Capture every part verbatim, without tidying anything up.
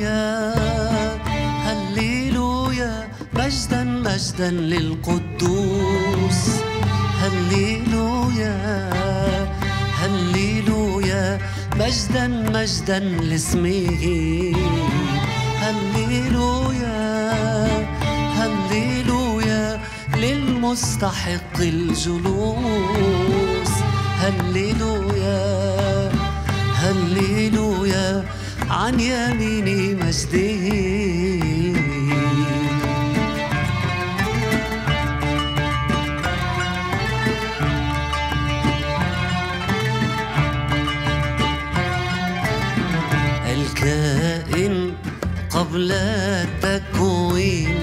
هللويا هللويا مجدا مجدا للقدوس. هللويا هللويا مجدا مجدا لاسمه. هللويا هللويا للمستحق الجلوس. هللويا هللويا عن يمين مجده. الكائن قبل التكوين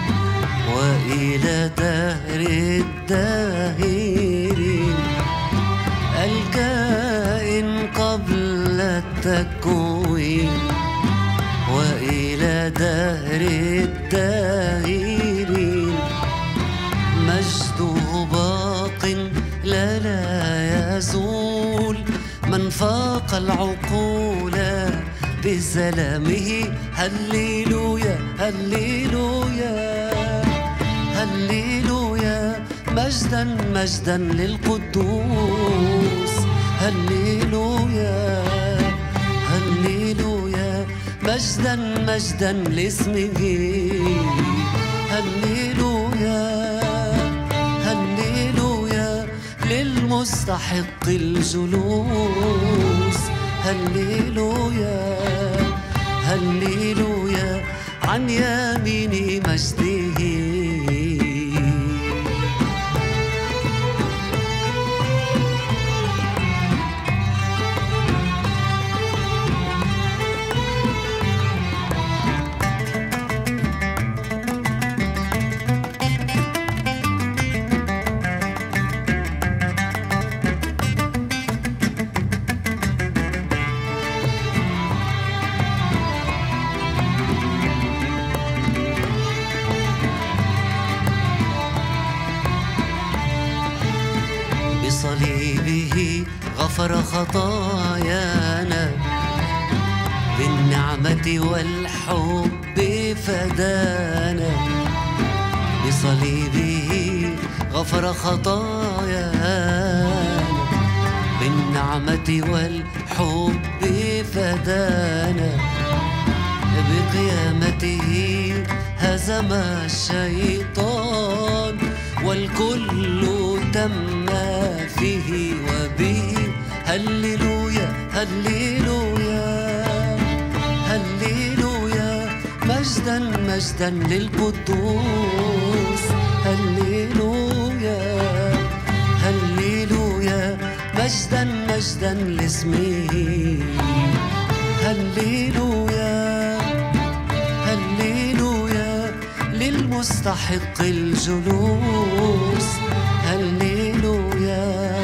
وإلى دهر الداهرين. الكائن قبل التكوين وإلى دهر الداهرين. مجده باق لا لا يزول، من فاق العقول بسلامه. هللويا هللويا هللويا مجدا مجدا للقدوس. هللويا هللويا مجدا مجدا لاسمه. هللويا هللويا للمستحق الجلوس. هللويا هللويا عن يمين مجده. بصليبه غفر خطايانا، بالنعمة والحب فدانا. بصليبه غفر خطايانا، بالنعمة والحب فدانا. بقيامته هزم الشيطان، والكل تم فيه وبه. هللويا هللويا هللويا مجدا مجدا للقدوس. هللويا هللويا مجدا مجدا لاسمه. هللويا هللويا للمستحق الجلوس. هللويا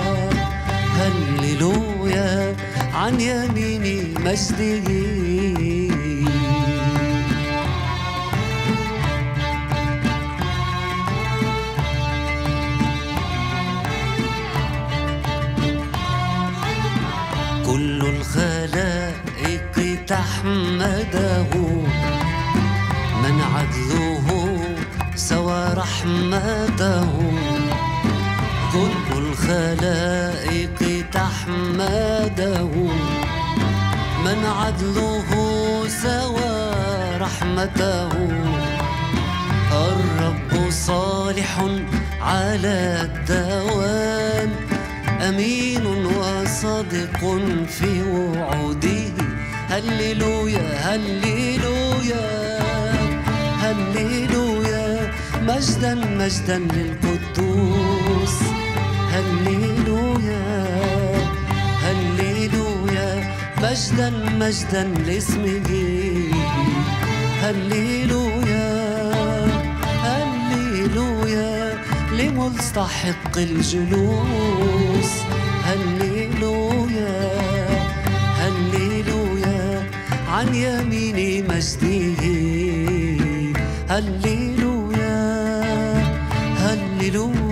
هللويا عن يمين مجده. كل الخلائق تحمده، من عدله سوى رحمته. كل الخلائق تحمده، من عدله سوى رحمته. الرب صالح على الدوام، أمين وصادق في وعوده. هللويا هللويا هللويا مجدا مجدا للقدوس. هللويا هللويا مجدا مجدا لاسمه. هللويا هللويا لمستحق الجلوس. هللويا هللويا عن يمين مجده. هللويا هللويا